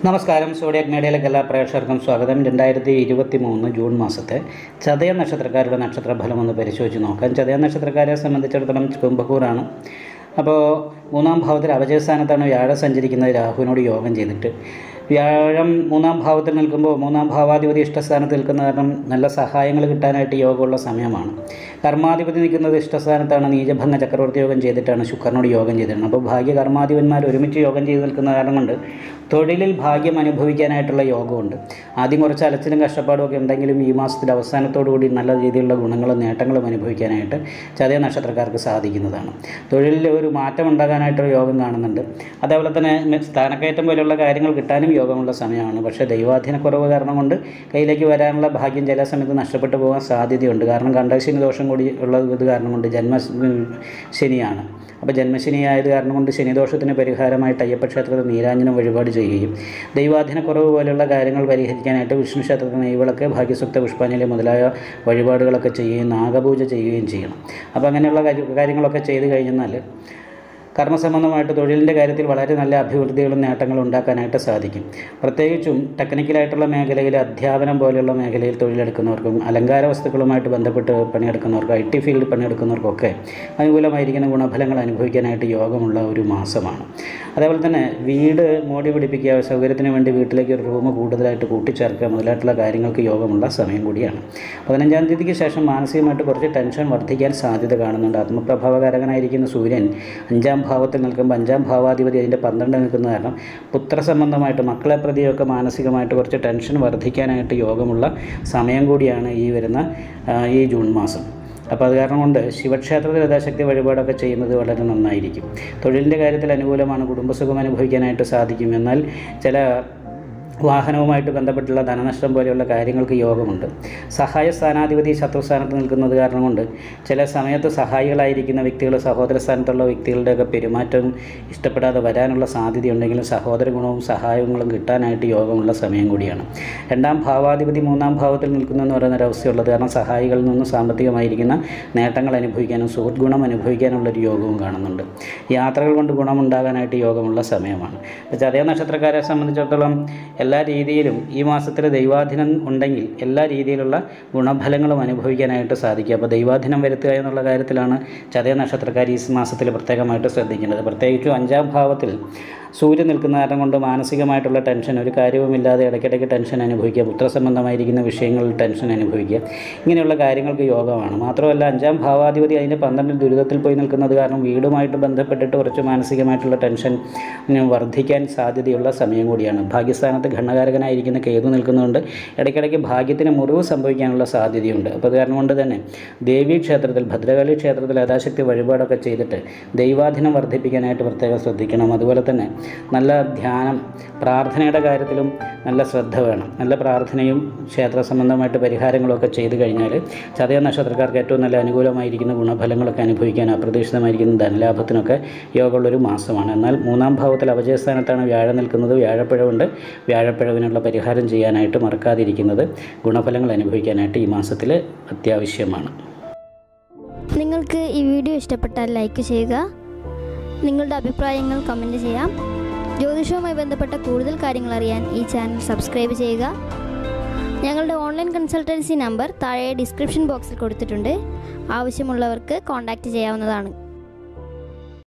നമസ്കാരം. സോഡിയാക് മീഡിയയിലേക്ക് എല്ലാ പ്രേക്ഷകർക്കും സ്വാഗതം. 2023 ജൂൺ മാസത്തെ ചതയ നക്ഷത്രക്കാരുടെ നക്ഷത്രഫലം ഒന്ന് പരിശോധിച്ച് നോക്കാം. ചതയ നക്ഷത്രക്കാരെ സംബന്ധിച്ചിടത്തോളം കുംഭക്കൂറാണ്. അപ്പോൾ മൂന്നാം ഭാവത്തിൽ അവജയസ്ഥാനത്താണ് വ്യാഴം സഞ്ചരിക്കുന്നത്, രാഹുവിനോട് യോഗം ചെയ്തിട്ട്. വ്യാഴം മൂന്നാം ഭാവത്തിൽ നിൽക്കുമ്പോൾ മൂന്നാം ഭാവാധിപതി ഇഷ്ടസ്ഥാനത്ത് നിൽക്കുന്ന കാരണം നല്ല സഹായങ്ങൾ കിട്ടാനായിട്ട് യോഗമുള്ള സമയമാണ്. കർമാധിപതി നിൽക്കുന്നത് ഇഷ്ടസ്ഥാനത്താണ്, നീചഭംഗ ചക്രവർത്തി യോഗം ചെയ്തിട്ടാണ്, ശുക്രനോട് യോഗം ചെയ്തിട്ടുണ്ട്. അപ്പോൾ ഭാഗ്യ കർമാധിപന്മാർ ഒരുമിച്ച് യോഗം ചെയ്ത് നിൽക്കുന്ന കാരണം കൊണ്ട് തൊഴിലിൽ ഭാഗ്യം അനുഭവിക്കാനായിട്ടുള്ള യോഗമുണ്ട്. ആദ്യം കുറച്ച് അലച്ചിലും കഷ്ടപ്പാടും ഒക്കെ ഉണ്ടെങ്കിലും ഈ മാസത്തിൻ്റെ അവസാനത്തോടുകൂടി നല്ല രീതിയിലുള്ള ഗുണങ്ങളും നേട്ടങ്ങളും അനുഭവിക്കാനായിട്ട് ചതയ നക്ഷത്രക്കാർക്ക് സാധിക്കുന്നതാണ്. തൊഴിലിൽ ഒരു മാറ്റം ഉണ്ടാകാനായിട്ടുള്ള യോഗം കാണുന്നുണ്ട്. അതേപോലെ തന്നെ സ്ഥാനക്കയറ്റം പോലെയുള്ള കാര്യങ്ങൾ കിട്ടാനും യോഗമുള്ള സമയമാണ്. പക്ഷേ ദൈവാധീനക്കുറവ് കാരണം കൊണ്ട് കയ്യിലേക്ക് വരാനുള്ള ഭാഗ്യം ചില സമയത്ത് നഷ്ടപ്പെട്ടു പോകാൻ സാധ്യതയുണ്ട്. കാരണം കണ്ടശനി ദോഷം കൂടി ഉള്ളത് കാരണം കൊണ്ട് ജന്മശനിയാണ്. അപ്പോൾ ജന്മശനി ആയത് കാരണം കൊണ്ട് ശനിദോഷത്തിന് പരിഹാരമായിട്ട് അയ്യപ്പ ക്ഷേത്രത്തിൽ നീരാഞ്ജനം വഴിപാട് ചെയ്യുകയും ദൈവാധീനക്കുറവ് പോലെയുള്ള കാര്യങ്ങൾ പരിഹരിക്കാനായിട്ട് വിഷ്ണു ക്ഷേത്രത്തിൽ നെയ്വിളക്ക്, ഭാഗ്യസുക്ത, പുഷ്പാഞ്ജലി മുതലായ വഴിപാടുകളൊക്കെ ചെയ്യുകയും നാഗപൂജ ചെയ്യുകയും ചെയ്യണം. അപ്പോൾ അങ്ങനെയുള്ള കാര്യങ്ങളൊക്കെ ചെയ്ത് കഴിഞ്ഞാൽ കർമ്മസംബന്ധമായിട്ട് തൊഴിലിൻ്റെ കാര്യത്തിൽ വളരെ നല്ല അഭിവൃദ്ധികളും നേട്ടങ്ങളും ഉണ്ടാക്കാനായിട്ട് സാധിക്കും. പ്രത്യേകിച്ചും ടെക്നിക്കലായിട്ടുള്ള മേഖലയിൽ, അധ്യാപനം പോലെയുള്ള മേഖലയിൽ തൊഴിലെടുക്കുന്നവർക്കും അലങ്കാര വസ്തുക്കളുമായിട്ട് ബന്ധപ്പെട്ട് പണിയെടുക്കുന്നവർക്കും IT ഫീൽഡിൽ പണിയെടുക്കുന്നവർക്കൊക്കെ അനുകൂലമായിരിക്കുന്ന ഗുണഫലങ്ങൾ അനുഭവിക്കാനായിട്ട് യോഗമുള്ള ഒരു മാസമാണ്. അതേപോലെ തന്നെ വീട് മോടി പിടിപ്പിക്കുക, സൗകര്യത്തിന് വേണ്ടി വീട്ടിലേക്ക് ഒരു റൂം കൂടുതലായിട്ട് കൂട്ടിച്ചേർക്കുക മുതലായിട്ടുള്ള കാര്യങ്ങൾക്ക് യോഗമുള്ള സമയം കൂടിയാണ്. 15-ാം തീയതിക്ക് ശേഷം മാനസികമായിട്ട് കുറച്ച് ടെൻഷൻ വർദ്ധിക്കാൻ സാധ്യത കാണുന്നുണ്ട്. ആത്മപ്രഭാവകാരകനായിരിക്കുന്ന സൂര്യൻ 5-ാം ഭാവത്തിൽ നിൽക്കുമ്പോൾ 5-ാം ഭാവാധിപതി അതിൻ്റെ 12 നിൽക്കുന്ന കാരണം പുത്രസംബന്ധമായിട്ട് മക്കളെ പ്രതിയൊക്കെ മാനസികമായിട്ട് കുറച്ച് ടെൻഷൻ വർദ്ധിക്കാനായിട്ട് യോഗമുള്ള സമയം കൂടിയാണ് ഈ വരുന്ന ഈ ജൂൺ മാസം. അപ്പോൾ അത് കാരണം കൊണ്ട് ശിവക്ഷേത്രത്തിൽ യഥാശക്തി വഴിപാടൊക്കെ ചെയ്യുന്നത് വളരെ നന്നായിരിക്കും. തൊഴിലിൻ്റെ കാര്യത്തിൽ അനുകൂലമാണ്, കുടുംബസുഖം അനുഭവിക്കാനായിട്ട് സാധിക്കും. എന്നാൽ ചില വാഹനവുമായിട്ട് ബന്ധപ്പെട്ടുള്ള ധനനഷ്ടം പോലെയുള്ള കാര്യങ്ങൾക്ക് യോഗമുണ്ട്. സഹായ സ്ഥാനാധിപതി ശത്രുസ്ഥാനത്ത് നിൽക്കുന്നത് കാരണം കൊണ്ട് ചില സമയത്ത് സഹായികളായിരിക്കുന്ന വ്യക്തികൾ, സഹോദര സ്ഥാനത്തുള്ള വ്യക്തികളുടെയൊക്കെ പെരുമാറ്റം ഇഷ്ടപ്പെടാതെ വരാനുള്ള സാധ്യതയുണ്ടെങ്കിലും സഹോദര ഗുണവും സഹായങ്ങളും കിട്ടാനായിട്ട് യോഗമുള്ള സമയം കൂടിയാണ്. 2-ാം ഭാവാധിപതി 3-ാം ഭാവത്തിൽ നിൽക്കുന്നതെന്ന് പറയുന്നൊരവസ്ഥയുള്ളത് കാരണം സഹായികളിൽ നിന്ന് സാമ്പത്തികമായിരിക്കുന്ന നേട്ടങ്ങൾ അനുഭവിക്കാനും സുഹൃത്ത് ഗുണം അനുഭവിക്കാനുള്ളൊരു യോഗവും കാണുന്നുണ്ട്. യാത്രകൾ കൊണ്ട് ഗുണമുണ്ടാകാനായിട്ട് യോഗമുള്ള സമയമാണ്. ചതയ നക്ഷത്രക്കാരെ സംബന്ധിച്ചിടത്തോളം എല്ലാ രീതിയിലും ഈ മാസത്തിൽ ദൈവാധീനം ഉണ്ടെങ്കിൽ എല്ലാ രീതിയിലുള്ള ഗുണഫലങ്ങളും അനുഭവിക്കാനായിട്ട് സാധിക്കും. അപ്പോൾ ദൈവാധീനം വരുത്തുക എന്നുള്ള കാര്യത്തിലാണ് ചതയ നക്ഷത്രക്കാർ ഈ മാസത്തിൽ പ്രത്യേകമായിട്ട് ശ്രദ്ധിക്കേണ്ടത്. പ്രത്യേകിച്ചും 5-ാം ഭാവത്തിൽ സൂര്യൻ നിൽക്കുന്ന കാരണം കൊണ്ട് മാനസികമായിട്ടുള്ള ടെൻഷൻ, ഒരു കാര്യവുമില്ലാതെ ഇടയ്ക്കിടയ്ക്ക് ടെൻഷൻ അനുഭവിക്കുക, പുത്രസംബന്ധമായിരിക്കുന്ന വിഷയങ്ങളിൽ ടെൻഷൻ അനുഭവിക്കുക, ഇങ്ങനെയുള്ള കാര്യങ്ങൾക്ക് യോഗമാണ്. മാത്രമല്ല 5-ാം ഭാവാധിപതി അതിൻ്റെ 12 ദുരിതത്തിൽ പോയി നിൽക്കുന്നത് കാരണം വീടുമായിട്ട് ബന്ധപ്പെട്ടിട്ട് കുറച്ച് മാനസികമായിട്ടുള്ള ടെൻഷൻ വർദ്ധിക്കാൻ സാധ്യതയുള്ള സമയം കൂടിയാണ്. ഭാഗ്യസ്ഥാനത്ത് ഘടകാരകനായിരിക്കുന്ന കേതു നിൽക്കുന്നതുകൊണ്ട് ഇടയ്ക്കിടയ്ക്ക് ഭാഗ്യത്തിന് മുറിവ് സംഭവിക്കാനുള്ള സാധ്യതയുണ്ട്. അപ്പോൾ അത് കാരണം കൊണ്ട് തന്നെ ദേവീ ക്ഷേത്രത്തിൽ, ഭദ്രകാളി ക്ഷേത്രത്തിൽ യഥാശക്തി വഴിപാടൊക്കെ ചെയ്തിട്ട് ദൈവാധീനം വർദ്ധിപ്പിക്കാനായിട്ട് പ്രത്യേകം ശ്രദ്ധിക്കണം. അതുപോലെ തന്നെ നല്ല ധ്യാനം, പ്രാർത്ഥനയുടെ കാര്യത്തിലും നല്ല ശ്രദ്ധ വേണം. നല്ല പ്രാർത്ഥനയും ക്ഷേത്ര സംബന്ധമായിട്ട് പരിഹാരങ്ങളൊക്കെ ചെയ്തു കഴിഞ്ഞാൽ ചതയ നക്ഷത്രക്കാർക്ക് ഏറ്റവും നല്ല അനുകൂലമായിരിക്കുന്ന ഗുണഫലങ്ങളൊക്കെ അനുഭവിക്കാൻ, അപ്രതീക്ഷിതമായിരിക്കുന്ന ധനലാഭത്തിനൊക്കെ യോഗമുള്ളൊരു മാസമാണ്. എന്നാൽ 3-ാം ഭാവത്തിൽ അവജയസ്ഥാനത്താണ് വ്യാഴം നിൽക്കുന്നത്. വ്യാഴപ്പിഴവുണ്ട്. വ്യാഴപ്പിഴവിനുള്ള പരിഹാരം ചെയ്യാനായിട്ട് മറക്കാതിരിക്കുന്നത് ഗുണഫലങ്ങൾ അനുഭവിക്കാനായിട്ട് ഈ മാസത്തിൽ അത്യാവശ്യമാണ്. നിങ്ങൾക്ക് ഈ വീഡിയോ ഇഷ്ടപ്പെട്ടാൽ ലൈക്ക് ചെയ്യുക, നിങ്ങളുടെ അഭിപ്രായങ്ങൾ കമൻറ്റ് ചെയ്യാം. ജ്യോതിഷവുമായി ബന്ധപ്പെട്ട കൂടുതൽ കാര്യങ്ങൾ അറിയാൻ ഈ ചാനൽ സബ്സ്ക്രൈബ് ചെയ്യുക. ഞങ്ങളുടെ ഓൺലൈൻ കൺസൾട്ടൻസി നമ്പർ താഴെ ഡിസ്ക്രിപ്ഷൻ ബോക്സിൽ കൊടുത്തിട്ടുണ്ട്. ആവശ്യമുള്ളവർക്ക് കോൺടാക്റ്റ് ചെയ്യാവുന്നതാണ്.